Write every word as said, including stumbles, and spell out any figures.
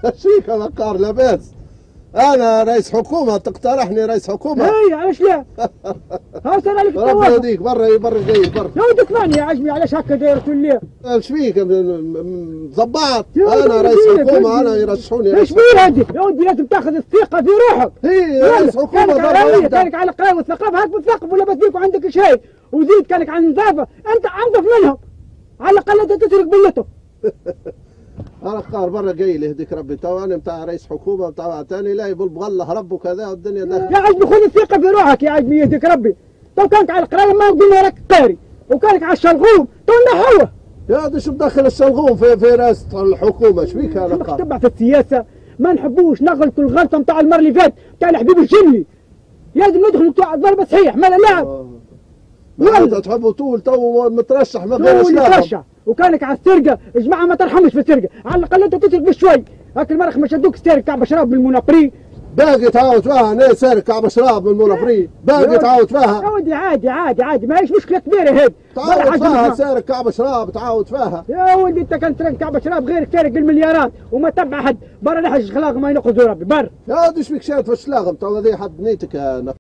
شيك يا نقار لاباس. انا رئيس حكومه تقترحني رئيس حكومه؟ اي علاش لا؟ ها صار عليك ربي التوافق. يهديك برا برا جاي برا. يا ودي اسمعني يا عجمي علاش هكا داير تقول لي؟ ايش فيك مزبط؟ يا انا ودي رئيس بديلك، حكومه ودي. انا يرشحوني ايش رئيس بيه هادي؟ يا ودي لازم تاخذ الثقه في روحك. هي يلا، رئيس حكومه كانك ضربه على واحده. كانك على القرايه والثقافه هاك مثقف ولا بس وعندك شيء، وزيد كانك على النظافه، انت انظف منهم. على الاقل انت تسرق بلته. انا قار برا جاي لي يهديك ربي. تو انا بتاع رئيس حكومه بتاع ثاني لا يقول بغله هرب وكذا والدنيا داخل. يا عجمي خذ الثقه في روحك يا عجمي يهديك ربي. تو كانك على القرايه ما قلنا لك قاري، وكانك على الشلغوم تو هو. يا هذا شو بدخل الشلغوم في في رئاسه الحكومه؟ ايش فيك انا قار؟ تبع في السياسه ما نحبوش نغلطوا الغلطه نتاع المره اللي فاتت نتاع الحبيب الجني. لازم ندخل نتاع ضربه صحيح ما لا لاعب. انت تحبوا طول تو مترشح ما غير هو اللي ترشح، وكانك على السرقه جماعه ما ترحمش في السرقه، على الاقل انت تسرق بشوي. هاك المرخ ما شدوك سارق كعب شراب من المونابري. باقي تعاود فيها انا سارق كعب شراب من المونابري، باقي تعاود فيها. يا ودي عادي عادي عادي ما هيش مشكله كبيره هيك. تعاود فيها سارق كعب شراب تعاود فيها. يا ولدي انت كان تسرق كعب شراب غيرك سارق المليارات وما تبع حد، برا نحج خلاق ما ينقذوا ربي برا. يا ودي ايش فيك شاد في الشلاغم تو هذه حد نيتك يا